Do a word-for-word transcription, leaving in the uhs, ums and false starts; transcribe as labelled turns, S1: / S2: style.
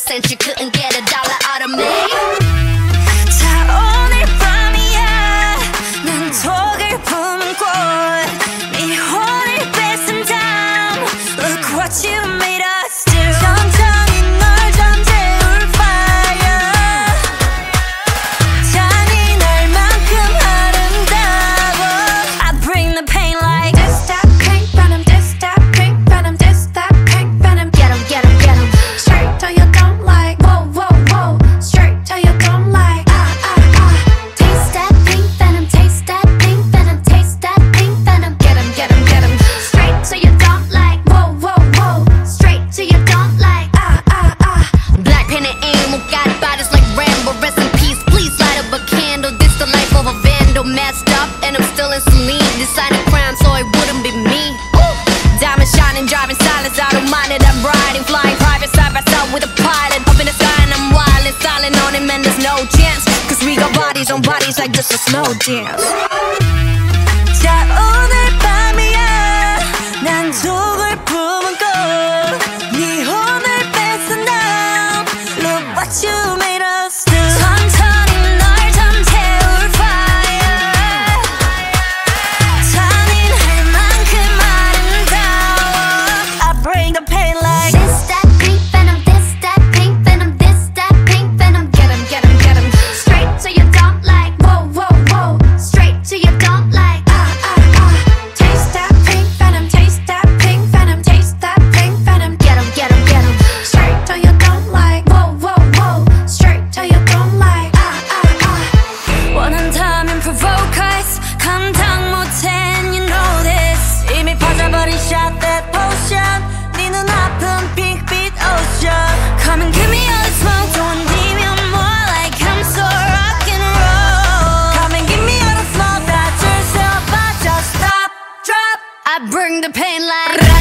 S1: cent you couldn't get a dollar out of me.
S2: 자 오늘 밤이야 난 독을 품은 꽃네 혼을 뺏은 다음 Look what you made us do. 천천히 널 잠재울 fire 잔인할 만큼 아름다워 I bring the pain like this that pink venom this that pink venom this that pink venom
S1: Get 'em, get 'em, get 'em.
S2: Straight till you don't like whoa whoa whoa straight till you don't like ah ah ah
S1: Taste that pink venom, taste that pink venom, taste that pink venom. Get 'em, get 'em, get 'em.
S2: straight till you don't like whoa whoa whoa straight till you don't like ah ah ah
S1: BLACKPINK and emo got bodies like Rambo. Rest in peace, please light up a candle. This the life of a vandal, messed up and I'm still in saline. Designing crime so it wouldn't be me. Ooh. Diamond shining, driving silence, I don't mind it. I'm riding, flying private side by side with a pilot. Up in the sky and I'm wild and styling on him and there's no chance. Cause we got bodies on bodies like just a slow dance.
S2: 자 오늘 밤이야 난 독을 품은 꽃네 혼을 뺏은 다음 Look what you made us do. 천천히 널 잠재울 fire 잔인할 만큼 아름다워 I bring the pain like
S1: This that pink venom, this that pink venom, this that pink venom. Get 'em, get 'em, get 'em.
S2: straight till you don't like whoa whoa whoa straight till you don't like ah ah ah taste that pink venom taste that pink venom taste that pink venom
S1: Get 'em, get 'em, get 'em.
S2: straight till you don't like whoa whoa whoa straight till you don't like ah ah ah 원한다면 provoke us 감당 못해 and you know this 이미 빠져버린 shot that potion 네 눈아픈 핑크빛 ocean Come and give me all the smoke don't leave me more like I'm so rock and roll Come and give me all the smoke that turns up I just stop drop
S1: I bring the pain like